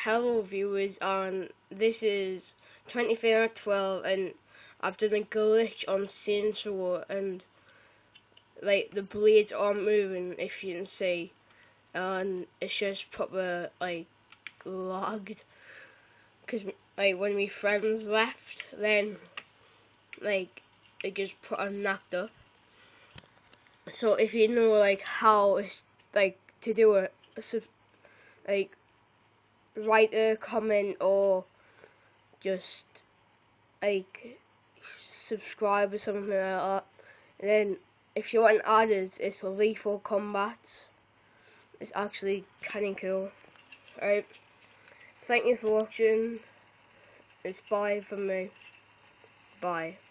hello viewers, this is 23 out of 12, and I've done a glitch on Saints Row, and like the blades aren't moving, if you can see, and it's just proper like lagged, because like when my friends left, then like it just put on knocked up. So if you know like how it's like to do it, like write a comment or just like subscribe or something like that. And then if you want added, it's lethal COMBATz. It's actually kinda cool. Alright, thank you for watching. It's bye from me. Bye.